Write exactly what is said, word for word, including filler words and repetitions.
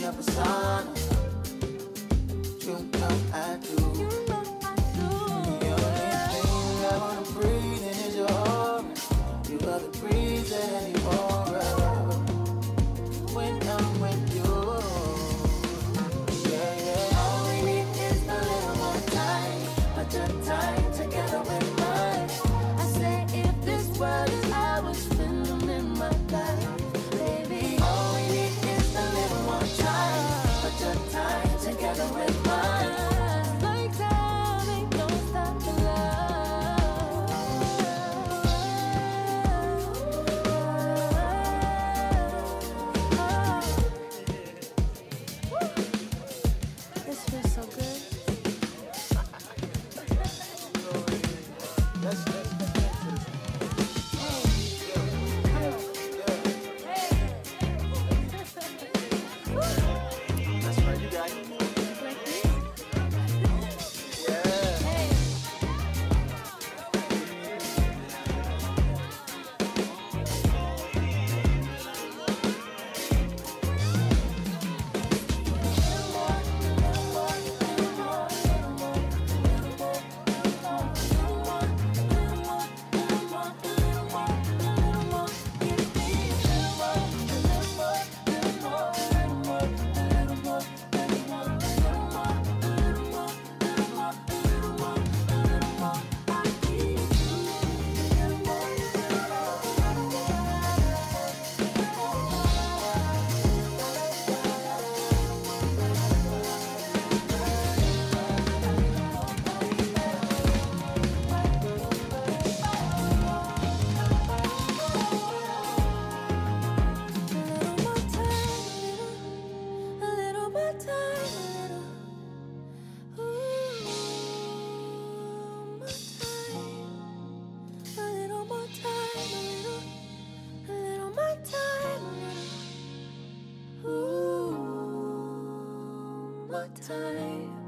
your persona. You know I do. You know I do. The only thing I wanna breathe in is your aura. You are the breeze and the aura. When I'm with you, yeah, yeah. All we need is a little more time. Put your time together with mine. I say if this world is ours, spend them in my life, baby. All we need is a little more time. Put your time together with mine. Like time ain't no stop for love. This feels so good. Let's, let's, let's That's right, you got it. Like this? Yeah. Hey. Time.